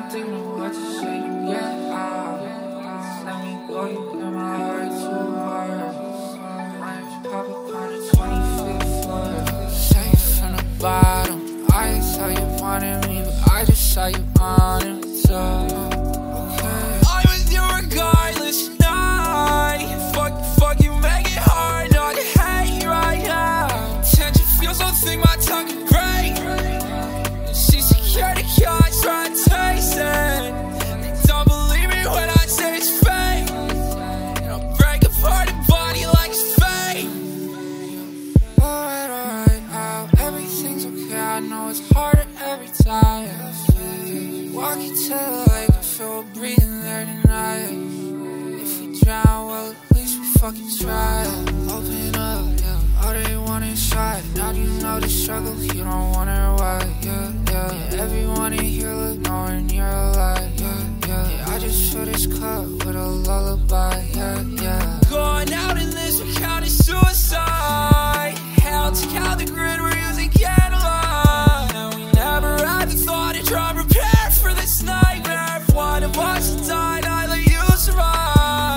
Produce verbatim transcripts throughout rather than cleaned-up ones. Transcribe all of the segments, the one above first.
think of what to say to get out. Just let me go, you got my heart too hard. My name's Papa on the twenty-fifth floor. Say it from the bottom, I ain't saw you wanted me, but I just saw you on it, so okay. I was you regardless tonight. Fuck, fuck you, make it hard, no, I can hate you right now. Tension feels so thick, my tongue can break. And she's security guards trying to taste it. They don't believe me when I say it's fake. And I'll break apart the body like it's fake. Alright, alright, uh, everything's okay, I know it's harder every time. Walking to the lake, I feel we're breathing there tonight. If we drown, well, at least we fucking try. Open up, yeah, all they want is shot. Now you know the struggle, you don't wonder why, yeah, yeah. Everyone in here look nowhere near alive, yeah, yeah, yeah. I just fill this cup with a lullaby, yeah, yeah. Going out in this, we counting suicide. Hell, to count the grid, we're using candlelight. And we never had the thought to try and prepare for this nightmare. If one of us died, I'd let you survive.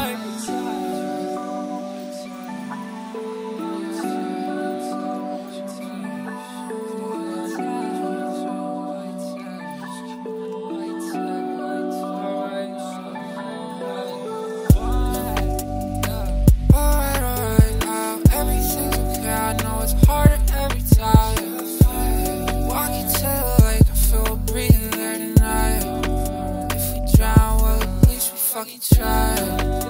Alright, alright, uh, everything's okay, I know it's harder every time. Walking to the lake, I feel we're breathing there tonight. If we drown, well, at least we fucking try.